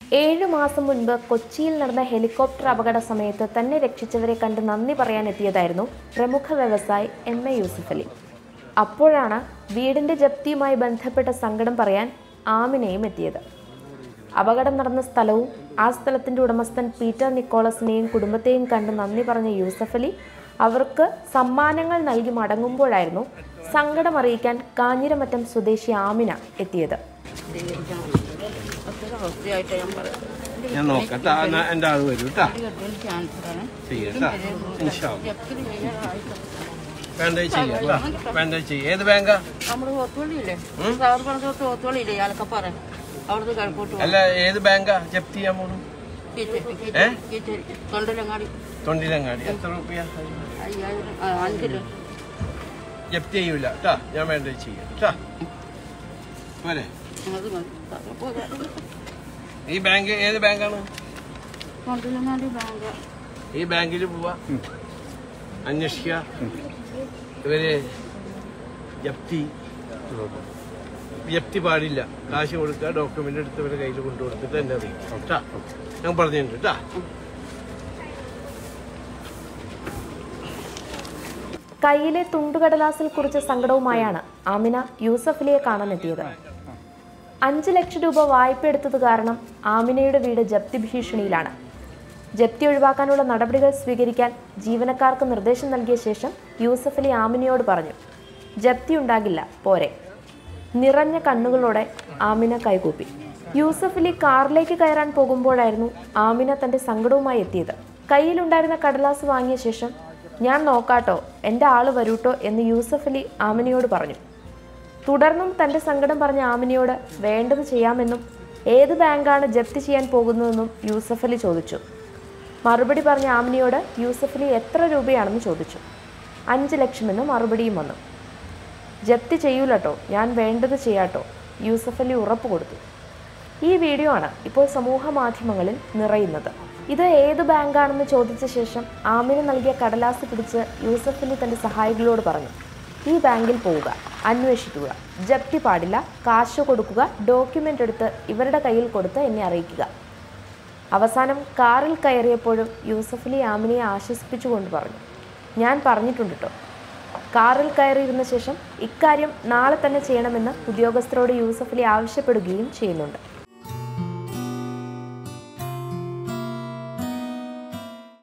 7 മാസം മുൻപ് കൊച്ചിയിൽ നടന്ന ഹെലികോപ്റ്റർ അപകട സമയത്ത് തന്നെ രക്ഷിച്ചവരെ കണ്ട് നന്ദി പറയാനെത്തിയതായിരുന്നു പ്രമുഖ വ്യവസായി യൂസുഫ് അലി. അപ്പോഴാണ് വീടിന്റെ ജപ്തിയുമായി ബന്ധപ്പെട്ട സങ്കടം പറയാൻ ആമിനയും എത്തിയത്. അപകടം നടന്ന സ്ഥലവും ആ സ്ഥലത്തിന്റെ ഉടമസ്ഥൻ പീറ്റർ നിക്കോളസിനെയും കുടുംബത്തെയും കണ്ട് നന്ദി പറഞ്ഞ യൂസുഫ് അലി അവർക്ക് സമ്മാനങ്ങൾ നൽകി മടങ്ങുമ്പോഴായിരുന്നു സങ്കടം അറിയിക്കാൻ കാഞ്ഞിരമറ്റം സ്വദേശി ആമിന എത്തിയത്. ഞാൻ നോക്കട്ടെ, എൻ്റെ ആൾ വരും കേട്ടാ. വേണ്ട ചെയ്യാം. ഏത് ബാങ്കാ? അല്ല, ഏത് ബാങ്കാ ജപ്തി ചെയ്യാൻ പോണു? തൊണ്ടിലങ്ങാടി. എത്ര രൂപ ജപ്തി ചെയ്യൂല കേട്ടാ. ഞാൻ വേണ്ട ചെയ്യാം കേട്ടാ. പോരെ. ഈ ബാങ്ക് ഏത് ബാങ്കാണ്? ഈ ബാങ്കിൽ പോവാ, അന്വേഷിക്കുക. ഇവര് ജപ്തി പാടില്ല. കാശ് കൊടുക്കുക, ഡോക്യുമെന്റ് എടുത്ത് ഇവരുടെ കയ്യിൽ കൊണ്ടുകൊടുത്തിട്ട് എന്നെ അറിയിക്കും കേട്ടാ. ഞാൻ പറഞ്ഞിട്ടുണ്ട് കേട്ടാ. കയ്യിലെ തുണ്ടുകടലാസിൽ കുറിച്ച സങ്കടവുമായാണ് ആമിന യൂസഫ് അലിയെ കാണാനെത്തിയത്. 5 ലക്ഷം രൂപ വായ്പ എടുത്തത് കാരണം ആമിനയുടെ വീട് ജപ്തി ഭീഷണിയിലാണ്. ജപ്തി ഒഴിവാക്കാനുള്ള നടപടികൾ സ്വീകരിക്കാൻ ജീവനക്കാർക്ക് നിർദ്ദേശം നൽകിയ ശേഷം യൂസഫ് അലി ആമിനയോട് പറഞ്ഞു, ജപ്തി ഉണ്ടാകില്ല, പോരെ. നിറഞ്ഞ കണ്ണുകളോടെ ആമിന കൈകൂപ്പി. യൂസഫ് അലി കാറിലേക്ക് കയറാൻ പോകുമ്പോഴായിരുന്നു ആമിന തന്റെ സങ്കടവുമായി എത്തിയത്. കയ്യിലുണ്ടായിരുന്ന കടലാസ് വാങ്ങിയ ശേഷം, ഞാൻ നോക്കാട്ടോ, എൻ്റെ ആള് വരൂട്ടോ എന്ന് യൂസഫ് അലി ആമിനയോട് പറഞ്ഞു. തുടർന്നും തന്റെ സങ്കടം പറഞ്ഞ ആമിനയോട് വേണ്ടത് ചെയ്യാമെന്നും ഏത് ബാങ്കാണ് ജപ്തി ചെയ്യാൻ പോകുന്നതെന്നും യൂസഫ് അലി ചോദിച്ചു. മറുപടി പറഞ്ഞ ആമിനയോട് യൂസഫ് അലി എത്ര രൂപയാണെന്ന് ചോദിച്ചു. 5 ലക്ഷമെന്ന് മറുപടിയും വന്നു. ജപ്തി ചെയ്യൂലട്ടോ, ഞാൻ വേണ്ടത് ചെയ്യാട്ടോ, യൂസഫ് അലി ഉറപ്പ് കൊടുത്തു. ഈ വീഡിയോ ആണ് ഇപ്പോൾ സമൂഹ മാധ്യമങ്ങളിൽ നിറയുന്നത്. ഇത് ഏത് ബാങ്കാണെന്ന് ചോദിച്ച ശേഷം ആമിന നൽകിയ കടലാസ് പിടിച്ച് യൂസഫ് അലി തന്റെ സഹായികളോട് പറഞ്ഞു, ഈ ബാങ്കിൽ പോവുക, അന്വേഷിക്കുക, ജപ്തി പാടില്ല, കാശ് കൊടുക്കുക, ഡോക്യുമെന്റ് എടുത്ത് ഇവരുടെ കയ്യിൽ കൊടുത്ത് എന്നെ അറിയിക്കുക. അവസാനം കാറിൽ കയറിയപ്പോഴും യൂസഫ് അലി ആമിനയെ ആശ്വസിപ്പിച്ചുകൊണ്ട് പറഞ്ഞു, ഞാൻ പറഞ്ഞിട്ടുണ്ട് കേട്ടോ. കാറിൽ കയറിയിരുന്ന ശേഷം ഇക്കാര്യം നാളെ തന്നെ ചെയ്യണമെന്ന് ഉദ്യോഗസ്ഥരോട് യൂസഫ് അലി ആവശ്യപ്പെടുകയും ചെയ്യുന്നുണ്ട്.